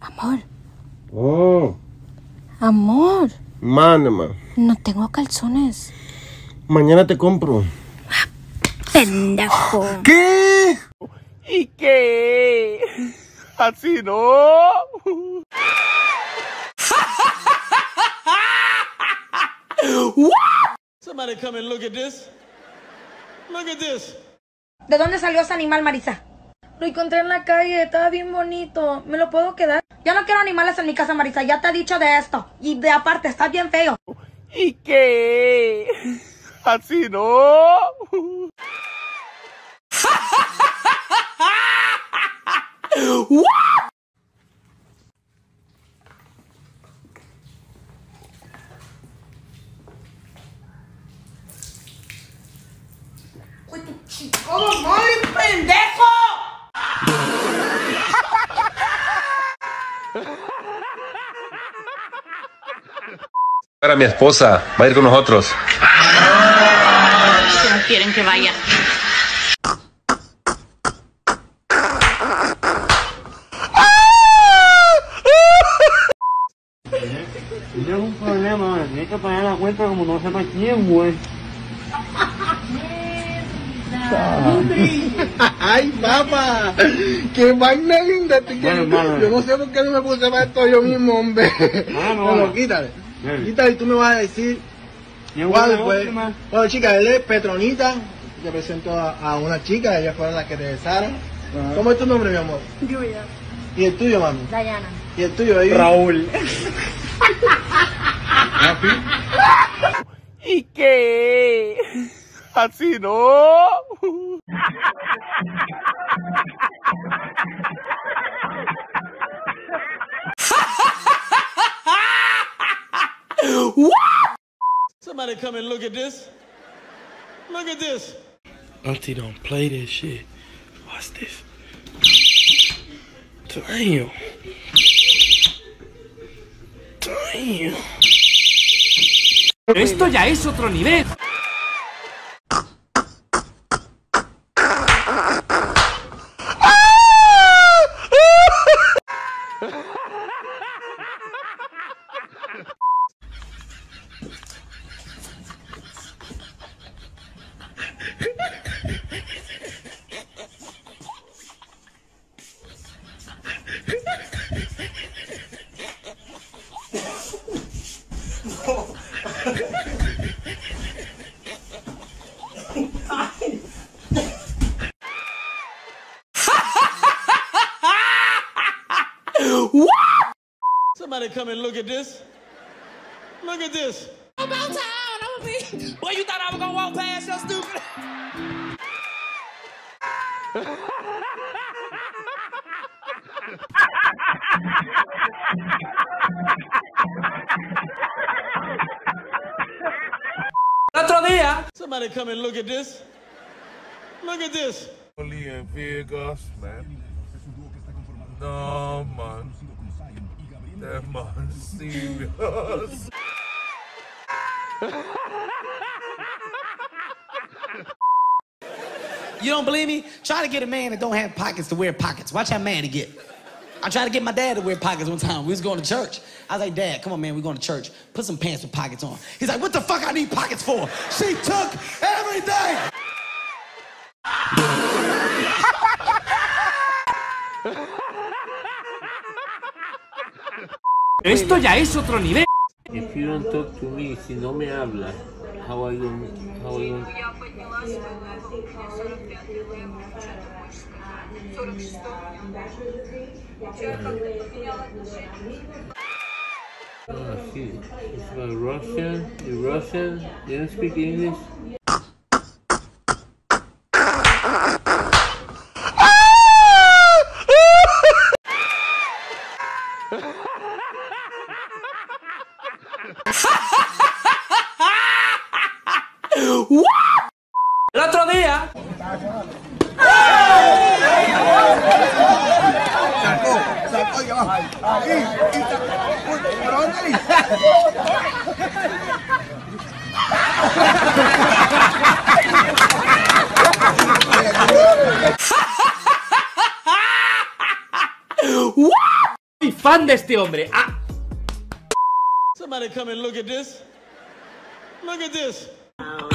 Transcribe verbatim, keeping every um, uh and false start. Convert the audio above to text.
Amor. Oh. Amor. Mándame. No tengo calzones. Mañana te compro. Pendejo. ¿Qué? ¿Y qué? Así no. Somebody come and look at this. Look at this. ¿De dónde salió ese animal, Marisa? Lo encontré en la calle, estaba bien bonito. ¿Me lo puedo quedar? Ya no quiero animales en mi casa, Marisa. Ya te he dicho de esto. Y de aparte, está bien feo. ¿Y qué? Así no. ¡Uy, tu chico, madre, pendejo! Para mi esposa, va a ir con nosotros. No quieren que vaya. Tienes un problema, tienes que pagar la cuenta como no sepa quién, güey. Ay, papá, qué vaina linda. Bueno, yo no sé por qué no me puse para esto yo mismo, hombre. Ah, no, bueno, no. quítale. Bien. Quítale y tú me vas a decir cuál fue. Bueno, chica, él es Petronita. Te presento a, a una chica, ellas fueron las que te besaron. Uh-huh. ¿Cómo es tu nombre, mi amor? Julia. ¿Y el tuyo, mami? Dayana. ¿Y el tuyo, baby? Raúl. ¿Y qué? Así no. Somebody come and look at this. Look at this. Auntie don't play this shit. What's this? Damn. Damn. Esto ya es otro nivel. Somebody come and look at this. Look at this. About town, I'm gonna be. Boy, you thought I was gonna walk past your stupid. El otro día. Somebody come and look at this. Look at this. Only in Vegas, man. No, man. That man serious. You don't believe me? Try to get a man that don't have pockets to wear pockets. Watch how mad he get. I tried to get my dad to wear pockets one time. We was going to church. I was like, Dad, come on, man, we're going to church. Put some pants with pockets on. He's like, what the fuck I need pockets for? She took everything! Esto ya es otro nivel. If you don't talk to me, si no me hablas, how are you, how are you? Oh, she, she's a Russian, you Russian, you don't speak English? El otro día. Sacó, sacó allá abajo. Ahí, y sacó. ¿Pero dónde dice? fan de este hombre. Ah. Somebody come and look at this. Look at this.